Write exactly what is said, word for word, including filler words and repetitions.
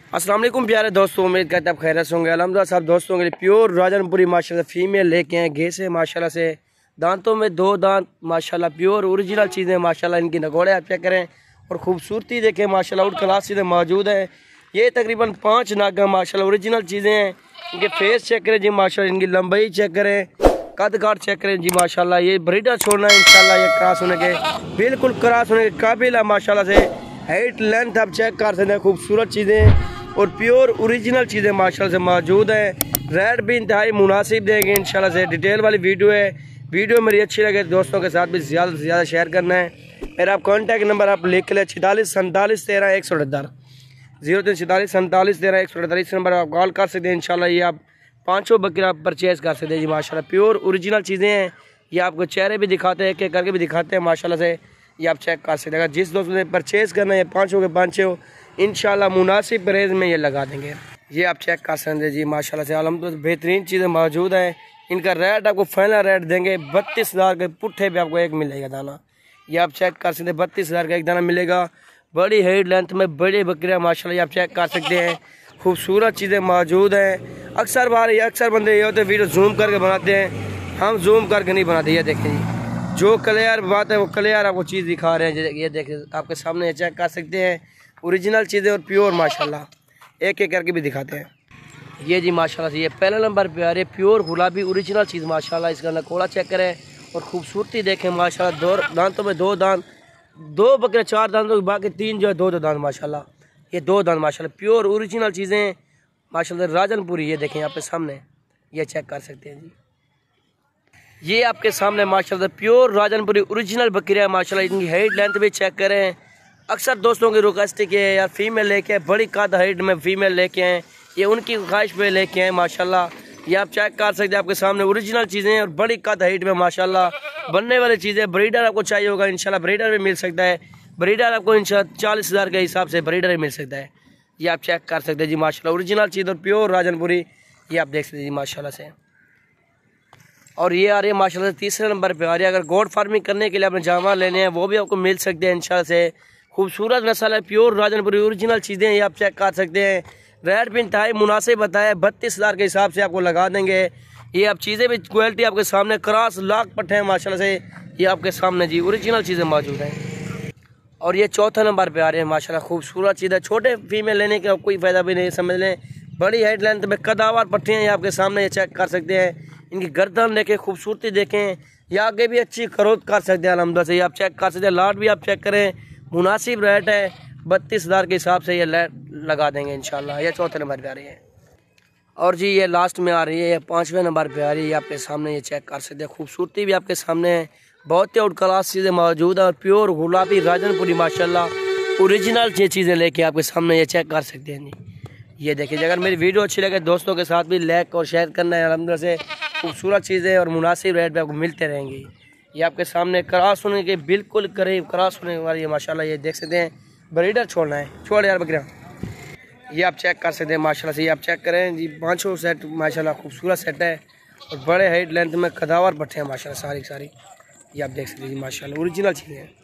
अस्सलाम वालेकुम प्यारे दोस्तों, उम्मीद करते हैं आप खैरियत से होंगे। अलहमदुलिल्लाह सब दोस्तों के लिए प्योर राजनपुरी माशाल्लाह फीमेल लेके हैं घे से माशाल्लाह से। दांतों में दो दांत माशाल्लाह प्योर ओरिजिनल चीज़ें माशाल्लाह। इनकी नगोड़े आप चेक करें और खूबसूरती देखें माशाल्लाह। उड क्लास चीज़ें मौजूद है। ये तकरीबन पाँच नागा माशाल्लाह ओरिजिनल चीज़ें हैं। इनके फेस चेक करें जी माशाल्लाह। इनकी लंबाई चेक करें, कद काट चेक करें जी माशाल्लाह। ये ब्रीडर छोड़ना है इंशाल्लाह। ये क्रॉस होने के बिल्कुल क्रॉस होने के काबिल है माशाल्लाह से। हाइट लेंथ आप चेक कर सकते हैं। खूबसूरत चीज़ें और प्योर ओरिजिनल चीज़ें माशाल्लाह से मौजूद है। रेट भी इंतहाई मुनासिब देंगे इंशाल्लाह से। डिटेल वाली वीडियो है। वीडियो मेरी अच्छी लगे दोस्तों के साथ भी ज़्यादा से ज़्यादा शेयर करना है। मेरा आप कॉन्टैक्ट नंबर आप लिख लें छितालीस सैंतालीस तेरह एक सौ अठहत्तर जीरो तीन छितालीस सैंतालीस तेरह एक सौ अठहत्तर। इस नंबर पर आप कॉल कर सकते हैं इंशाल्लाह। ये आप पाँचों बकरे आप परचेज़ कर सकते हैं जी माशाल्लाह। प्योर ओरिजिनल चीज़ें हैं। ये आपको चेहरे भी दिखाते हैं, एक एक करके भी दिखाते हैं माशाल्लाह से। ये आप चेक कर सकते हैं। अगर जिस दोस्त ने परचेज़ करना है पाँचों के पाँचों इंशाल्लाह मुनासिब रेट में ये लगा देंगे। ये आप चेक कर सकते हैं जी माशाल्लाह से। अल्हम्दुलिल्लाह बेहतरीन चीज़ें मौजूद हैं। इनका रेट आपको फाइनल रेट देंगे बत्तीस हज़ार के पुट्ठे पे आपको एक मिलेगा दाना। ये आप चेक कर सकते हैं, बत्तीस हज़ार का एक दाना मिलेगा। बड़ी हाइट लेंथ में बड़े बकरियाँ माशाल्लाह। ये आप चेक कर सकते हैं। खूबसूरत चीज़ें मौजूद हैं। अक्सर बार ये अक्सर बंदे ये होते वीडियो जूम करके बनाते हैं, हम जूम करके नहीं बनाते। ये देखें जी, जो क्लियर बात है वो क्लियर आपको चीज़ दिखा रहे हैं। ये देखें आपके सामने, ये चेक कर सकते हैं। ओरिजिनल चीज़ें और प्योर माशाल्लाह, एक एक करके भी दिखाते हैं। ये जी माशाल्लाह से ये पहले नंबर पे आ रही है प्योर गुलाबी ओरिजिनल चीज़ माशाल्लाह। इसका नकोड़ा चेक करें और खूबसूरती देखें माशाल्लाह। दो दांतों में दो दांत, दो बकरे चार दांतों, बाकी तीन जो है दो दो दांत माशाल्लाह। ये दो दांत माशाल्लाह प्योर ओरिजिनल चीज़ें माशाल्लाह राजनपुरी। ये देखें आपके सामने, ये चेक कर सकते हैं जी। ये आपके सामने माशाल्लाह प्योर राजनपुरी ओरिजिनल बकरियाँ माशाल्लाह। इनकी हाइट लेंथ भी चेक करें। अक्सर दोस्तों की रिक्वेस्ट के यार फीमेल लेके बड़ी कद हाइट में फीमेल लेके हैं, ये उनकी ख्वाहिश पे लेके हैं माशाल्लाह। ये आप चेक कर सकते हैं आपके सामने ओरिजिनल चीज़ें और बड़ी कद हाइट में माशाल्लाह बनने वाली चीज़ें। ब्रीडर आपको चाहिए होगा इंशाल्लाह, ब्रीडर भी मिल सकता है। ब्रीडर आपको इंशाल्लाह चालीस हज़ार के हिसाब से ब्रीडर भी मिल सकता है। ये आप चेक कर सकते हैं जी माशाल्लाह। ओरिजिनल चीज़ और प्योर राजनपुरी ये आप देख सकते हैं जी माशाल्लाह से। और ये आ रही है माशाल्लाह से तीसरे नंबर पे आ रही है। अगर गोड फार्मिंग करने के लिए आपने जानवर लेने हैं वो भी आपको मिल सकते हैं इंशाल्लाह से। खूबसूरत नस्ल है, प्योर राजनपुरी ओरिजिनल चीज़ें ये आप चेक कर सकते हैं। रेट भी इंतहाई मुनासिब बताया, बत्तीस हज़ार के हिसाब से आपको लगा देंगे। ये आप चीज़ें भी क्वालिटी आपके सामने क्रॉस लाख पट्टे हैं माशाल्लाह से। ये आपके सामने जी ओरिजिनल चीज़ें मौजूद हैं। और ये चौथा नंबर पे आ रहे हैं माशाल्लाह। खूबसूरत चीज़ है। छोटे फीमेल लेने का कोई फ़ायदा भी नहीं, समझ लें। बड़ी हाइट लेंथ में कदावर पट्टे हैं ये आपके सामने, ये चेक कर सकते हैं। इनकी गर्दन देखें, खूबसूरती देखें। ये आगे भी अच्छी खरोद कर सकते हैं अलहमदुलिल्लाह से। ये आप चेक कर सकते हैं। लाट भी आप चेक करें, मुनासिब रेट है। बत्तीस हज़ार के हिसाब से ये लगा देंगे इंशाल्लाह। ये चौथे नंबर पे आ रही है। और जी ये लास्ट में आ रही है, ये पाँचवें नंबर पे आ रही है। ये आपके सामने ये चेक कर सकते हैं। खूबसूरती भी आपके सामने है। बहुत ही आउट क्लास चीज़ें मौजूद है और प्योर गुलाबी राजनपुरी माशाल्लाह ओरिजिनल ये चीज़ें लेके आपके सामने ये चेक कर सकते हैं जी। ये देखिए, अगर मेरी वीडियो अच्छी लगे दोस्तों के साथ भी लाइक और शेयर करना है। अलहमदुलिल्लाह से खूबसूरत चीज़ें और मुनासिब रेट पे आपको मिलते रहेंगी। ये आपके सामने क्रॉस होने के बिल्कुल करीब क्रॉस होने वाली है माशाल्लाह। ये देख सकते हैं। ब्रीडर छोड़ना है, छोड़ यार बकरियाँ। ये आप चेक कर सकते हैं माशाल्लाह से। ये आप चेक करें जी, पाँचों सेट माशाल्लाह खूबसूरत सेट है और बड़े हाइट लेंथ में कदावर पट्टे हैं माशाल्लाह सारी सारी। ये आप देख सकते हैं जी माशाल्लाह ओरिजिनल चीज़ें हैं।